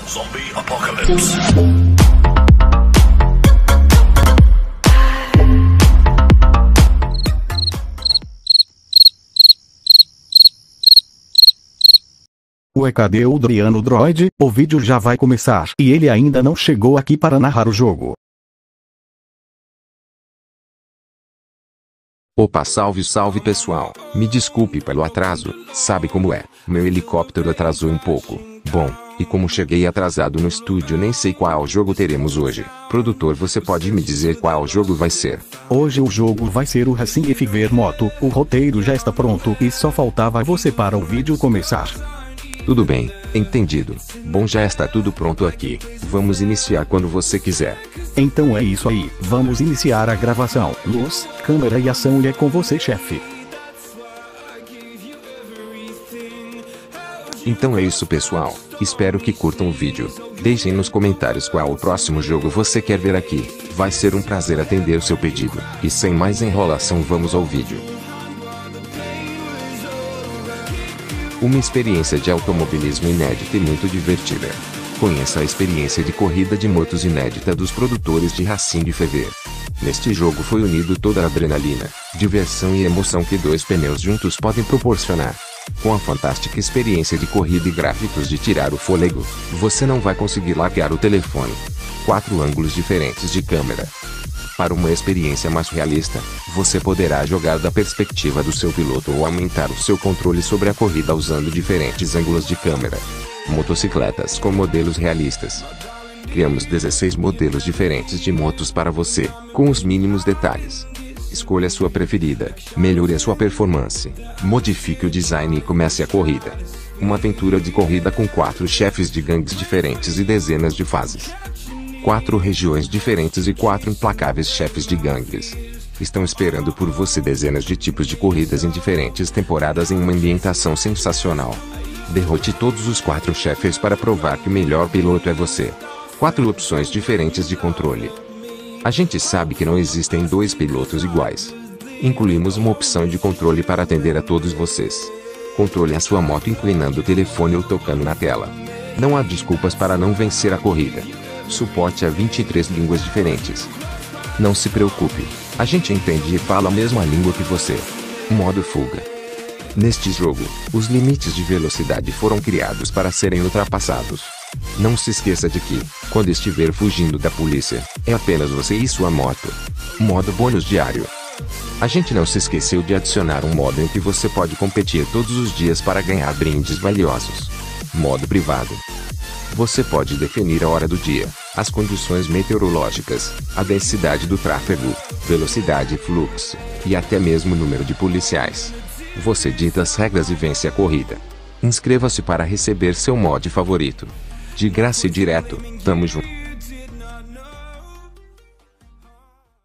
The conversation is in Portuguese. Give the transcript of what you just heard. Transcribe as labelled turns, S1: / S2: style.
S1: Zombie Apocalypse.
S2: Ué, cadê o Adriano Droid? O vídeo já vai começar e ele ainda não chegou aqui para narrar o jogo.
S3: Opa, salve pessoal, me desculpe pelo atraso, sabe como é, meu helicóptero atrasou um pouco. Bom, e como cheguei atrasado no estúdio, nem sei qual jogo teremos hoje. Produtor, você pode me dizer qual jogo vai ser?
S2: Hoje o jogo vai ser o Racing FV Moto. O roteiro já está pronto e só faltava você para o vídeo começar.
S3: Tudo bem, entendido. Bom, já está tudo pronto aqui. Vamos iniciar quando você quiser.
S2: Então é isso aí, vamos iniciar a gravação. Luz, câmera e ação, e é com você, chefe.
S3: Então é isso, pessoal. Espero que curtam o vídeo. Deixem nos comentários qual o próximo jogo você quer ver aqui. Vai ser um prazer atender o seu pedido. E sem mais enrolação, vamos ao vídeo. Uma experiência de automobilismo inédita e muito divertida. Conheça a experiência de corrida de motos inédita dos produtores de Racing FV. Neste jogo foi unido toda a adrenalina, diversão e emoção que dois pneus juntos podem proporcionar. Com a fantástica experiência de corrida e gráficos de tirar o fôlego, você não vai conseguir largar o telefone. 4 ângulos diferentes de câmera. Para uma experiência mais realista, você poderá jogar da perspectiva do seu piloto ou aumentar o seu controle sobre a corrida usando diferentes ângulos de câmera. Motocicletas com modelos realistas. Criamos 16 modelos diferentes de motos para você, com os mínimos detalhes. Escolha a sua preferida, melhore a sua performance, modifique o design e comece a corrida. Uma aventura de corrida com 4 chefes de gangues diferentes e dezenas de fases. 4 regiões diferentes e 4 implacáveis chefes de gangues. Estão esperando por você dezenas de tipos de corridas em diferentes temporadas em uma ambientação sensacional. Derrote todos os 4 chefes para provar que o melhor piloto é você. 4 opções diferentes de controle. A gente sabe que não existem 2 pilotos iguais. Incluímos uma opção de controle para atender a todos vocês. Controle a sua moto inclinando o telefone ou tocando na tela. Não há desculpas para não vencer a corrida. Suporte a 23 línguas diferentes. Não se preocupe, a gente entende e fala a mesma língua que você. Modo fuga. Neste jogo, os limites de velocidade foram criados para serem ultrapassados. Não se esqueça de que, quando estiver fugindo da polícia, é apenas você e sua moto. Modo bônus diário. A gente não se esqueceu de adicionar um modo em que você pode competir todos os dias para ganhar brindes valiosos. Modo privado. Você pode definir a hora do dia, as condições meteorológicas, a densidade do tráfego, velocidade e fluxo, e até mesmo o número de policiais. Você dita as regras e vence a corrida. Inscreva-se para receber seu mod favorito. De graça e direto, tamo junto.